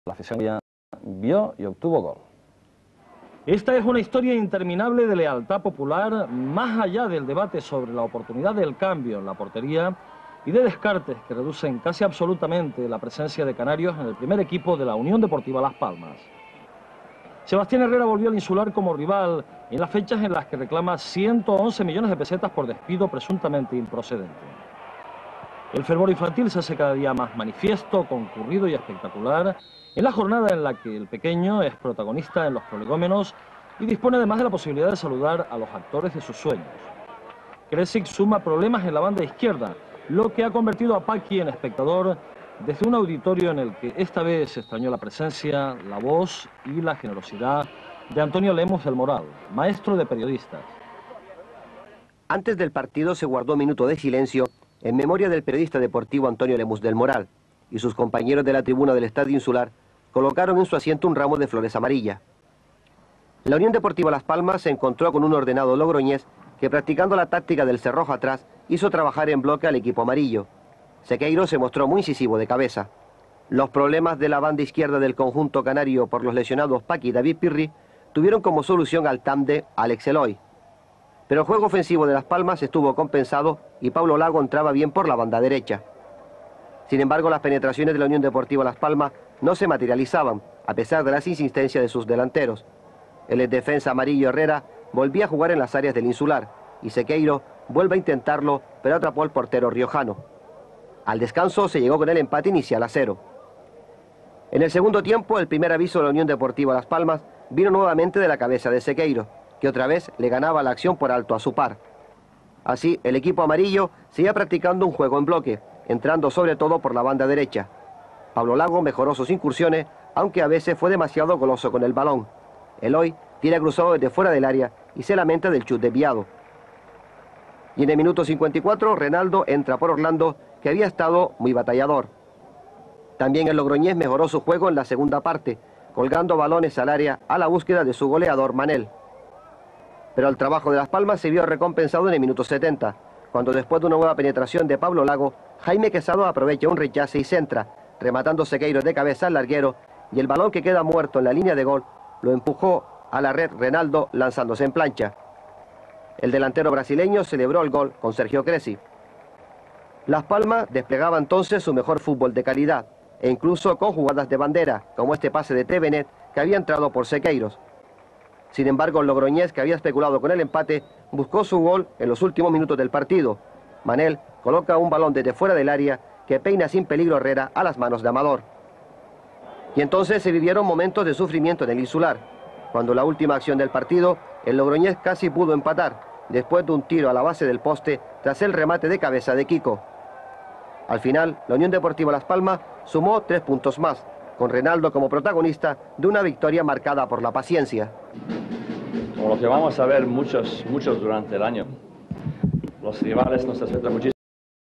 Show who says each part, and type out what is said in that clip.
Speaker 1: La afición ya vio y obtuvo gol.
Speaker 2: Esta es una historia interminable de lealtad popular, más allá del debate sobre la oportunidad del cambio en la portería y de descartes que reducen casi absolutamente la presencia de canarios en el primer equipo de la Unión Deportiva Las Palmas. Sebastián Herrera volvió al Insular como rival en las fechas en las que reclama 111 millones de pesetas por despido presuntamente improcedente. El fervor infantil se hace cada día más manifiesto, concurrido y espectacular en la jornada en la que el pequeño es protagonista en los prolegómenos y dispone además de la posibilidad de saludar a los actores de sus sueños. Kresic suma problemas en la banda izquierda, lo que ha convertido a Paqui en espectador desde un auditorio en el que esta vez extrañó la presencia, la voz y la generosidad de Antonio Lemus del Moral, maestro de periodistas.
Speaker 3: Antes del partido se guardó un minuto de silencio en memoria del periodista deportivo Antonio Lemus del Moral, y sus compañeros de la tribuna del Estadio Insular colocaron en su asiento un ramo de flores amarillas. La Unión Deportiva Las Palmas se encontró con un ordenado logroñés que, practicando la táctica del cerrojo atrás, hizo trabajar en bloque al equipo amarillo. Sequeiro se mostró muy incisivo de cabeza. Los problemas de la banda izquierda del conjunto canario por los lesionados Paqui y David Pirri tuvieron como solución al TAM de Alex Eloy. Pero el juego ofensivo de Las Palmas estuvo compensado y Pablo Lago entraba bien por la banda derecha. Sin embargo, las penetraciones de la Unión Deportiva Las Palmas no se materializaban, a pesar de las insistencias de sus delanteros. El defensa amarillo Herrera volvía a jugar en las áreas del Insular, y Sequeiro vuelve a intentarlo, pero atrapó al portero riojano. Al descanso se llegó con el empate inicial a 0. En el segundo tiempo, el primer aviso de la Unión Deportiva Las Palmas vino nuevamente de la cabeza de Sequeiro, que otra vez le ganaba la acción por alto a su par. Así, el equipo amarillo seguía practicando un juego en bloque, entrando sobre todo por la banda derecha. Pablo Lago mejoró sus incursiones, aunque a veces fue demasiado goloso con el balón. Eloy tira cruzado desde fuera del área y se lamenta del chut desviado. Y en el minuto 54, Renaldo entra por Orlando, que había estado muy batallador. También el logroñés mejoró su juego en la segunda parte, colgando balones al área a la búsqueda de su goleador Manel. Pero el trabajo de Las Palmas se vio recompensado en el minuto 70, cuando después de una nueva penetración de Pablo Lago, Jaime Quesado aprovecha un rechace y centra, rematando Sequeiro de cabeza al larguero, y el balón que queda muerto en la línea de gol lo empujó a la red Renaldo lanzándose en plancha. El delantero brasileño celebró el gol con Sergio Kresic. Las Palmas desplegaba entonces su mejor fútbol de calidad, e incluso con jugadas de bandera, como este pase de Tevenet que había entrado por Sequeiros. Sin embargo, el logroñés, que había especulado con el empate, buscó su gol en los últimos minutos del partido. Manel coloca un balón desde fuera del área que peina sin peligro Herrera a las manos de Amador. Y entonces se vivieron momentos de sufrimiento en el Insular, cuando la última acción del partido, el logroñés casi pudo empatar, después de un tiro a la base del poste tras el remate de cabeza de Kiko. Al final, la Unión Deportiva Las Palmas sumó 3 puntos más, con Renaldo como protagonista de una victoria marcada por la paciencia.
Speaker 4: Como lo que vamos a ver muchos durante el año. Los rivales nos afectan muchísimo.